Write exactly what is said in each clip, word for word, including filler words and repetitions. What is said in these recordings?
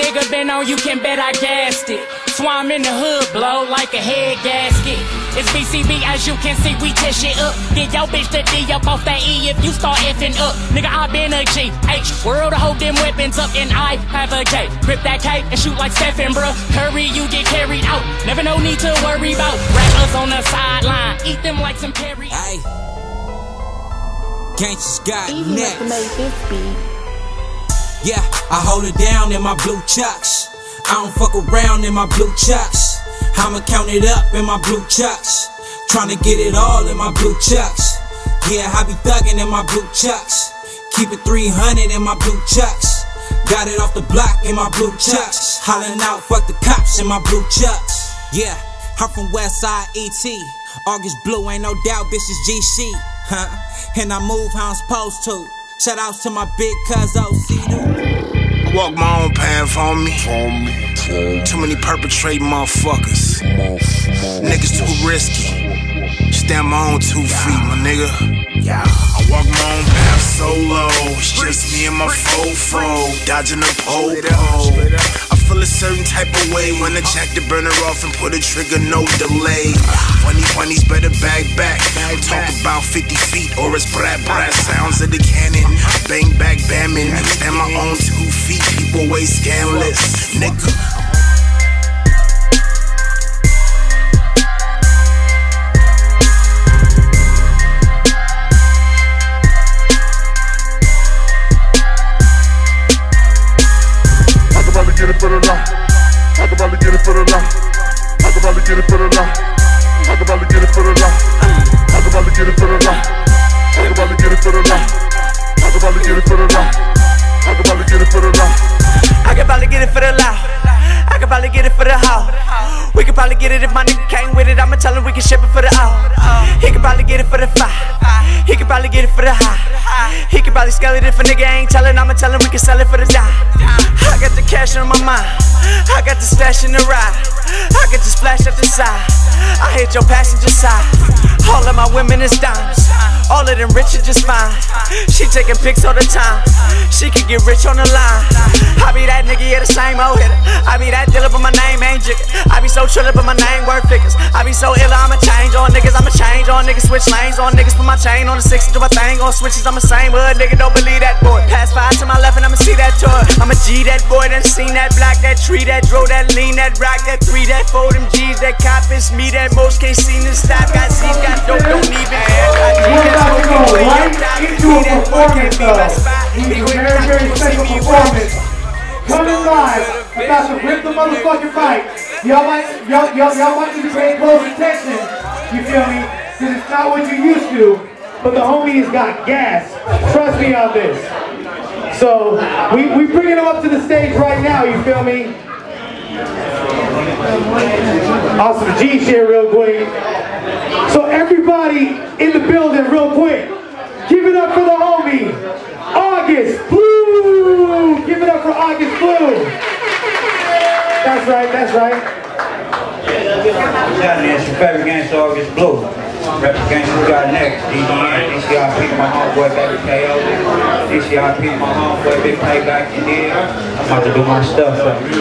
nigga been on, you can bet I gassed it. So I'm in the hood, blow like a head gasket. It's B C B, as you can see, we tear shit up. Get your bitch the D up off that E if you start effing up. Nigga, I been a G, H, world to hold them weapons up, and I have a K. Grip that K and shoot like Stephen, bruh. Hurry, you get carried out. Never no need to worry about rappers on the sideline. Eat them like some carry. Hey, Gangsters got Easy next. must have made this beat. Yeah, I hold it down in my blue chucks. I don't fuck around in my blue chucks. I'ma count it up in my blue chucks. Tryna get it all in my blue chucks. Yeah, I be thuggin' in my blue chucks. Keep it three hundred in my blue chucks. Got it off the block in my blue chucks. Hollin' out, fuck the cops in my blue chucks. Yeah, I'm from Westside E T. August Blue, ain't no doubt, this is G C. Huh? And I move how I'm supposed to. Shout outs to my big cuz O C. I walk my own path on me. Too many perpetrating motherfuckers. Niggas too risky. Stand my own two feet, my nigga. Yeah, I walk my own path solo. It's just me and my fofo, dodging the po-po. I feel a certain type of way when I jack the burner off and put a trigger, no delay. Funny funnies better back back. Talk about fifty feet or it's brat brat. Sounds of the cannon, bang back bamming. Stand my own two feet, people way scandalous, nigga. Get it for the law. I could probably get it for the law. I could probably get it for the law. I could probably get it for the law. I could probably get it for the law. I could probably get it for the law. I could probably get it for the law. I could probably get it for the law. I could probably get it for the law. I could probably get it for the hoe. We could probably get it if my nigga came with it. I'ma tell him we can ship it for the O. He could probably get it for the five. He could probably get it for the high. He could probably scale it if a nigga ain't tellin'. I'ma tell him we can sell it for the dime. I got the cash on my mind. I got the stash in the ride. I get the splash at the side. I hit your passenger side. All of my women is dimes. All of them rich are just fine. She taking pics all the time. She could get rich on the line. I be that nigga, yeah, the same old hitter. I be that dealer, but my name ain't Jigga. I be so trillin', but my name worth figures. I be so ill, I'ma change on niggas. I'ma change on niggas, switch lanes on niggas. Put my chain on the six, do my thing on switches. I'm the same hood, nigga, don't believe that boy. Pass five to my left and I'ma see that toy. I'ma G that boy, done seen that block, that tree, that dro, that lean, that rock, that three, that four, them G's, that cop, it's me, that most can't see this stop. Got C's, got dope, don't even air. I need that smoke, you play your top. Into a performance though. It's a very, very special performance. Coming live, about to rip the motherfucking fight. Y'all might, y'all, y'all, y'all might need to pay close attention. You feel me? Because it's not what you used to. But the homie has got gas. Trust me on this. So we we bringing him up to the stage right now. You feel me? Awesome G shit real quick. So everybody in the building real quick. Give it up for the homie, August Blue! Give it up for August Blue! That's right, that's right. It's your favorite gangster, August Blue. Rep the gangster got next. D C R P, my homeboy, baby K O. D C R P, my homeboy, big payback, you did. I'm about to do my stuff for you.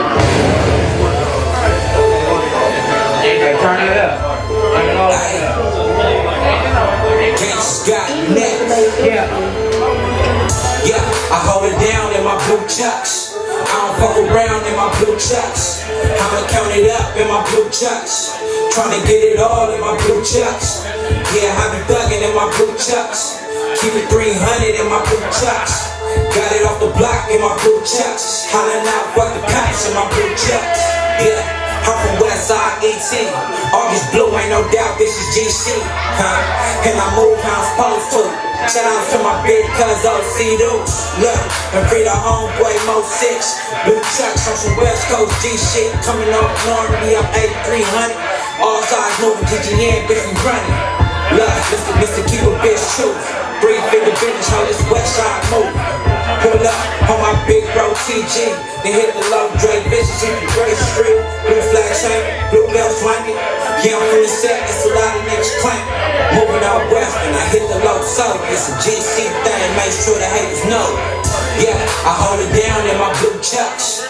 Hey, turn it up. Turn it all up. Gangsters got next. Yeah. Yeah, I hold it down in my blue chucks. I don't fuck around in my blue chucks. I'ma count it up in my blue chucks. Tryna get it all in my blue chucks. Yeah, I be thuggin' in my blue chucks. Keep it three hundred in my blue chucks. Got it off the block in my blue chucks. Hollin' out, fuck the cops in my blue chucks. Yeah. I'm from Westside E T. August Blue, ain't no doubt, this is G C. Huh? And I move how I'm supposed to. Shout out to my big cuz O C dudes. Look, and free the homeboy Mo six. Blue chucks on some West Coast G shit. Coming up Normandy, I'm eighty-three hundred. All sides moving, G G N, bitch, we running. Look, Mister Mister Keep a bitch truth. Three finger business, how this Westside move. Pull up on my big bro T G. Then hit the low Dre bitches in the Gray Street. Blue flag chain, blue bell swinging. Yeah, I'm from the set, it's a lot of niggas claim. Moving out west and I hit the low south. It's a G C thing, make sure the haters know. Yeah, I hold it down in my blue chucks.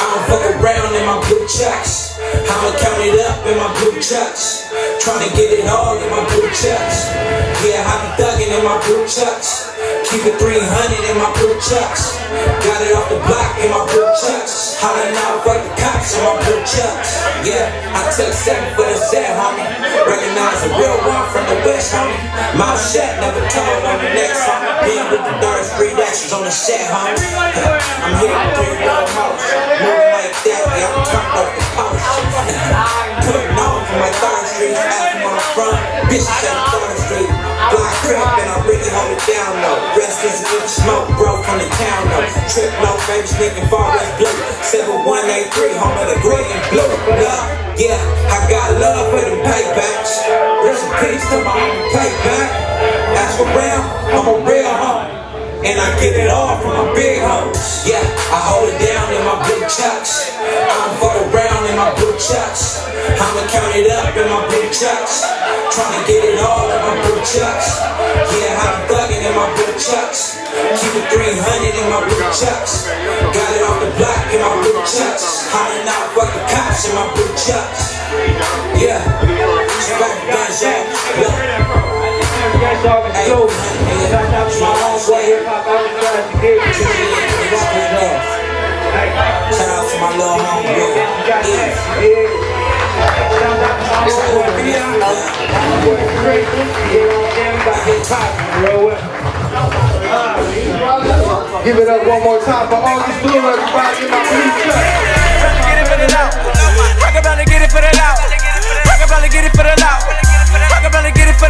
don't fuck around in my blue chucks. I'ma count it up in my blue chucks. Tryna get it all in my blue chucks. Yeah, I be thuggin' in my blue chucks. Keep it three hundred in my blue chucks. Got it off the block in my blue chucks. Hollin' out, fuck the cops in my blue chucks. Yeah, I took seven for the set, homie. Recognize a real one from the west, homie. Mouth shut, never told on the next, homie. Being with the third street actions on the set, homie. I'm here with three real hoes. Moving like that, yeah, I'm turned off the post. Putting on from my third street, asking on the front. Bitches at the third street. Block crib and I really hold it down, though. Rest is a smoke, bro, from the town, though. Trip low, famous nigga, far west blue. seven one eight three, home of the green and blue. Love, yeah, I got love for them paybacks. Rest in peace to my own payback. As for real, I'm a real homie. And I get it all from my big hoes. Yeah, I hold it down in my blue chucks. I don't fuck around in my blue chucks. I'ma count it up in my blue chucks. Tryna get it all in my blue chucks. Yeah, I be thuggin' in my blue chucks. Keep it three hundred in my blue chucks. Got it off the block in my blue chucks. Hollin' out, fuck the cops in my blue chucks. Yeah, smoke guns out. Yes, all the show. Shout out to my homeboy hip hop artist to get you. Shout out to my little homeboy. Give it up one more time for all these blue everybody in my blue chuck. Get it for the loud. I can barely get it for the loud. I can barely get it for the loud. I can barely get it for